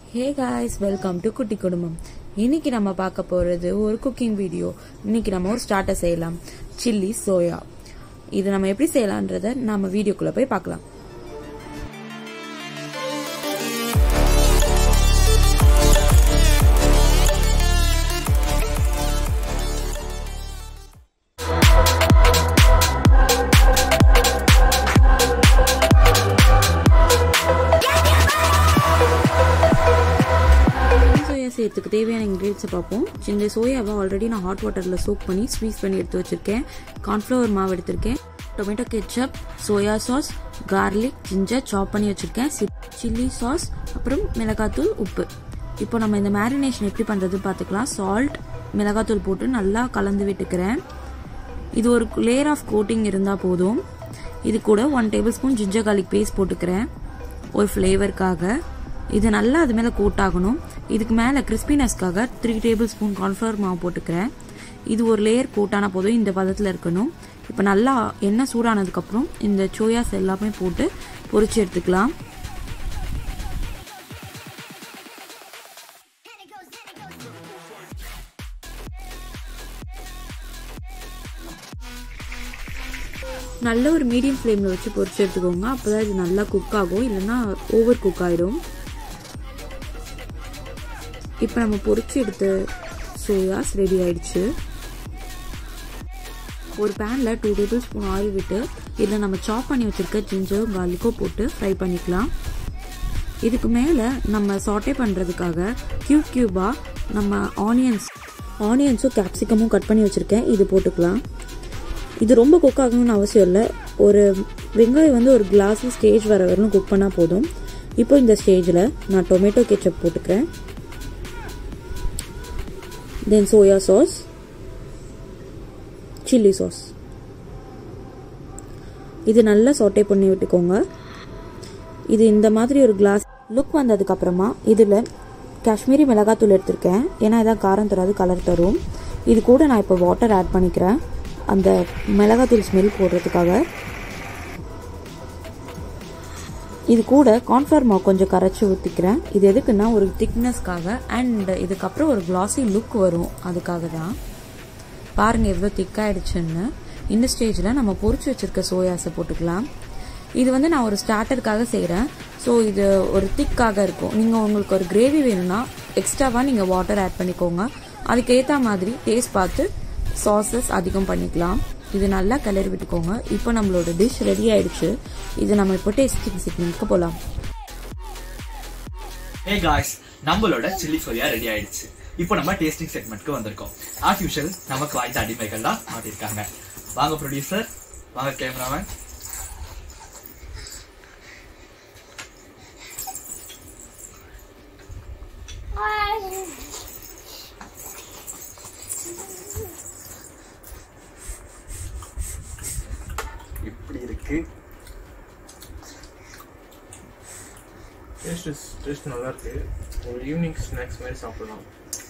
Hey guys, welcome to Kutti Kudumam. இன்னைக்கு நம்ம பார்க்க போறது ஒரு குக்கிங் வீடியோ. இன்னைக்கு நம்ம ஒரு ஸ்டார்ட்டர் செய்யலாம். Chilli soya. இது நம்ம எப்படி செய்யலாம்ன்றதை நம்ம வீடியோக்குள்ள போய் பார்க்கலாம். சேர்த்துக்கு தேவையான இன்கிரீடியன்ட்ஸை பார்ப்போம். இந்த சோயாவை ஆல்ரெடி நான் ஹாட் வாட்டரில் சோக் பண்ணி ஸ்வீஸ் பண்ணி எடுத்து வச்சிருக்கேன். கார்ன்ஃப்ளவர் மாவு எடுத்திருக்கேன். Tomato ketchup, soya sauce, garlic, ginger chop பண்ணி வச்சிருக்கேன். சில்லி சாஸ், அப்புறம் மிளகாத்தூள், உப்பு. இப்போ நம்ம இந்த மேரினேஷன் எப்படி பண்ணுறது பார்த்துக்கலாம். சால்ட், மிளகாத்தூள் போட்டு நல்லா கலந்து விட்டுக்கிறேன். இது ஒரு லேயர் ஆஃப் கோட்டிங் இருந்தால் போதும். இது கூட 1 tablespoon ginger garlic paste போட்டுக்கிறேன் ஒரு ஃப்ளேவருக்காக. இது நல்லா அது மேலே கோட் ஆகணும். இதுக்கு மேலே கிறிஸ்பினஸ்க்காக 3 டேபிள் ஸ்பூன் கார்ன்ஃப்ளவர் மாவு போட்டுக்கிறேன். இது ஒரு லேயர் கோட்டான போதும் இந்த பதத்தில் இருக்கணும். இப்போ நல்லா எண்ணெய் சூடானதுக்கப்புறம் இந்த சோயாஸ் எல்லாமே போட்டு பொரிச்சு எடுத்துக்கலாம். நல்ல ஒரு மீடியம் ஃப்ளேமில் வச்சு பொரிச்சு எடுத்துக்கோங்க. அப்போ தான் இது நல்லா குக் ஆகும், இல்லைன்னா ஓவர் குக் ஆகிடும். இப்போ நம்ம பொரிச்சு எடுத்த சோயாஸ் ரெடி ஆயிடுச்சு. ஒரு பேனில் 2 டேபிள் ஸ்பூன் ஆயில் விட்டு இதில் நம்ம சாப் பண்ணி வச்சுருக்க ஜிஞ்சர் கார்லிக்கோ போட்டு ஃப்ரை பண்ணிக்கலாம். இதுக்கு மேலே நம்ம சாட்டே பண்ணுறதுக்காக க்யூபாக நம்ம ஆனியன்ஸும் கேப்சிகமும் கட் பண்ணி வச்சுருக்கேன். இது போட்டுக்கலாம். இது ரொம்ப குக் ஆகணும்னு அவசியம் இல்லை. ஒரு வெங்காயம் ஒரு கிளாஸ் ஸ்டேஜ் வர வரலும் குக் பண்ணால் போதும். இப்போ இந்த ஸ்டேஜில் நான் டொமேட்டோ கெச்சப் போட்டுக்கிறேன். Then soya sauce, chilli sauce. இது நல்லா சாட்டே பண்ணி விட்டுக்கோங்க. இது இந்த மாதிரி ஒரு கிளாஸ் லுக் வந்ததுக்கப்புறமா இதில் காஷ்மீரி மிளகாத்தூள் எடுத்திருக்கேன். ஏன்னா இதான் காரம் தராது, கலர் தரும். இது கூட நான் இப்போ வாட்டர் ஆட் பண்ணிக்கிறேன் அந்த மிளகாத்தூள் ஸ்மெல் போடுறதுக்காக. இது கூட கார்ன்ஃப்ளவர் மாவு கொஞ்சம் கரைச்சி ஊற்றிக்கிறேன். இது எதுக்குன்னா ஒரு திக்னஸ்க்காக அண்ட் இதுக்கப்புறம் ஒரு கிளாஸி லுக் வரும், அதுக்காக தான். பாருங்கள் எவ்வளோ திக்காயிடுச்சுன்னு. இந்த ஸ்டேஜில் நம்ம பொரிச்சு வச்சுருக்க சோயாஸை போட்டுக்கலாம். இது நான் ஒரு ஸ்டார்டருக்காக செய்கிறேன். ஸோ இது ஒரு திக்காக இருக்கும். நீங்கள் உங்களுக்கு ஒரு கிரேவி வேணும்னா எக்ஸ்ட்ராவாக நீங்கள் வாட்டர் ஆட் பண்ணிக்கோங்க. அதுக்கேற்ற மாதிரி டேஸ்ட் பார்த்து சாஸஸ் அதிகம் பண்ணிக்கலாம். இது நல்லா கிளறி விட்டுக்கோங்க. இப்போ நம்மளோட டிஷ் ரெடி ஆயிடுச்சு. இது நம்ம இப்போ டேஸ்டிங் செக்மெண்ட்க்கு போகலாம். ஹே காய்ஸ், நம்மளோட சில்லி சோயா ரெடி ஆயிடுச்சு. இப்போ நம்ம டேஸ்டிங் செக்மெண்ட்க்கு வந்திருக்கோம். ஆஸ் யூஷுவல் நமக்கு வாய்ந்த அடிமைகள் தான் மாட்டிருக்காங்க. வாங்க ப்ரொடியூசர், வாங்க கேமராமேன். இப்படி இருக்கு. டேஸ்ட் நல்லா இருக்கு. ஒரு ஈவினிங் ஸ்நாக்ஸ் மாதிரி சாப்பிடலாம்.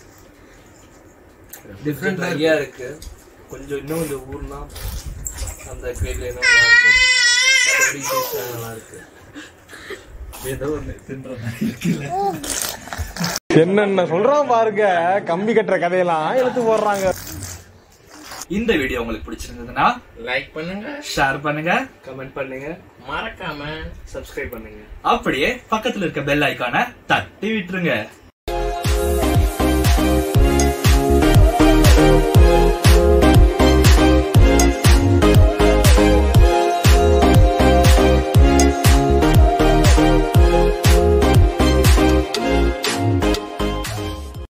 டிஃப்ரெண்ட் ஐடியா இருக்கு. கொஞ்சம் இன்னும் இந்த ஊர்னா அந்த கிரேவில நல்லா இருக்கும். நல்லா இருக்கு. ஏதோ ஒன்று தின்ற என்னென்ன சொல்றான் பாருங்க. கம்பி கட்டுற கதையெல்லாம் எடுத்து போடுறாங்க. இந்த வீடியோ உங்களுக்கு பிடிச்சிருந்ததுன்னா லைக் பண்ணுங்க, ஷேர் பண்ணுங்க, கமெண்ட் பண்ணுங்க, மறக்காம சப்ஸ்கிரைப் பண்ணுங்க. அப்படியே பக்கத்துல இருக்க பெல் ஐகானை தட்டி விட்டுருங்க.